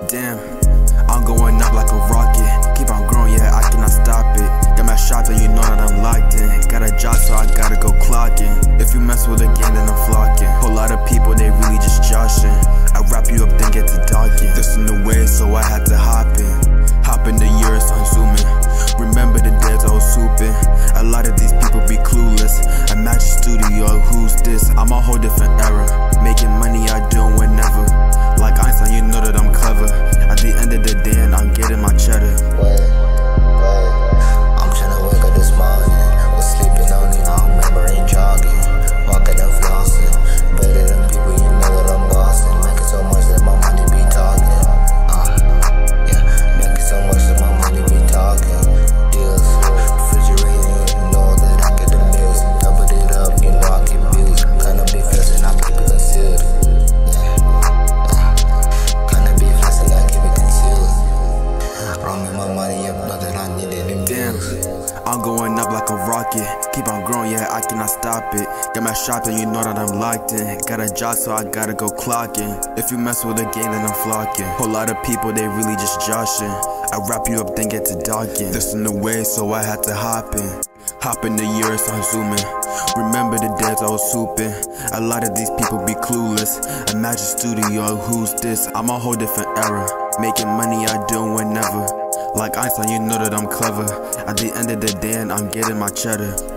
Damn, I'm going up like a rocket. Keep on growing, yeah, I cannot stop it. Got my shots and you know that I'm locked in. Got a job, so I gotta go clocking. If you mess with a gang, then I'm flocking. Whole lot of people, they really just joshing. I wrap you up, then get to docking. This in the way, so I had to hop in. Hop in the years, I'm zooming. Remember the days I was souping. A lot of these people be clueless. A Magic Studio, who's this? I'm a whole different era. Making money, I do whenever. Like Einstein, you know that I'm clever. At the end of the day, and I'm getting my cheddar. I'm tryna wake up this morning. Was sleeping on it, I remember ain't jogging. Walking and flossing. Better than people, you know that I'm bossing. Making so much that my money be talking. Yeah, making so much that my money be talking. Deals, refrigerating, you know that I get the meals. Doubled it up, you know I get bills. Kinda be flexing, I keep it concealed. Kinda be flexing, I keep it concealed. Run me my money up, know that I need it in Damn, I'm going up like a rocket. Keep on growing, yeah, I cannot stop it. Got my shots and you know that I'm locked in. Got a job, so I gotta go clocking. If you mess with a gang, then I'm flocking. Whole lot of people, they really just joshing. I wrap you up, then get to docking. This in the way, so I had to hop in. Hop in the years, I'm zooming. Remember the days I was souping. A lot of these people be clueless. A Magic Studio, who's this? I'm a whole different era. Making money, I do whenever. Like Einstein, you know that I'm clever. At the end of the day, and I'm getting my cheddar.